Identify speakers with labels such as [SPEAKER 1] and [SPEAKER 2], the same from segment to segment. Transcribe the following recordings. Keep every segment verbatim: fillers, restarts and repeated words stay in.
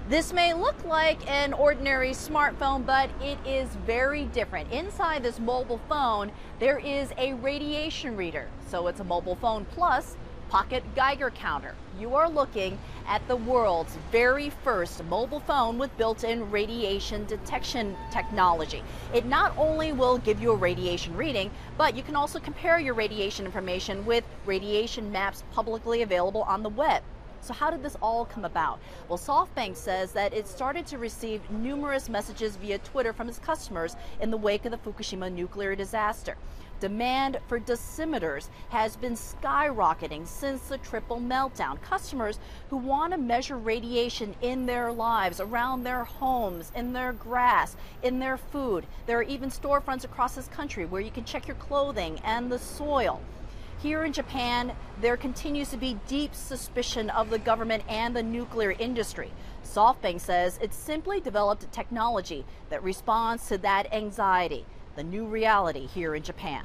[SPEAKER 1] This may look like an ordinary smartphone, but it is very different. Inside this mobile phone, there is a radiation reader. So it's a mobile phone plus pocket Geiger counter. You are looking at the world's very first mobile phone with built-in radiation detection technology. It not only will give you a radiation reading, but you can also compare your radiation information with radiation maps publicly available on the web. So how did this all come about? Well, SoftBank says that it started to receive numerous messages via Twitter from its customers in the wake of the Fukushima nuclear disaster. Demand for dosimeters has been skyrocketing since the triple meltdown. Customers who want to measure radiation in their lives, around their homes, in their grass, in their food. There are even storefronts across this country where you can check your clothing and the soil. Here in Japan, there continues to be deep suspicion of the government and the nuclear industry. SoftBank says it simply developed a technology that responds to that anxiety, the new reality here in Japan.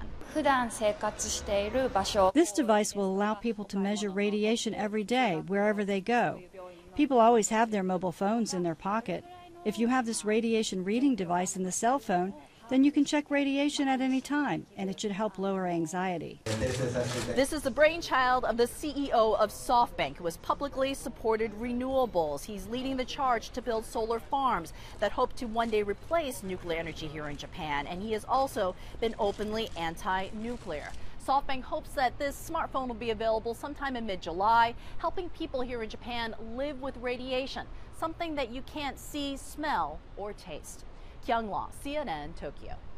[SPEAKER 2] This device will allow people to measure radiation every day, wherever they go. People always have their mobile phones in their pocket. If you have this radiation reading device in the cell phone, then you can check radiation at any time, and it should help lower anxiety.
[SPEAKER 1] This is the brainchild of the C E O of SoftBank, who has publicly supported renewables. He's leading the charge to build solar farms that hope to one day replace nuclear energy here in Japan, and he has also been openly anti-nuclear. SoftBank hopes that this smartphone will be available sometime in mid-July, helping people here in Japan live with radiation, something that you can't see, smell, or taste. Kyung Law, C N N, Tokyo.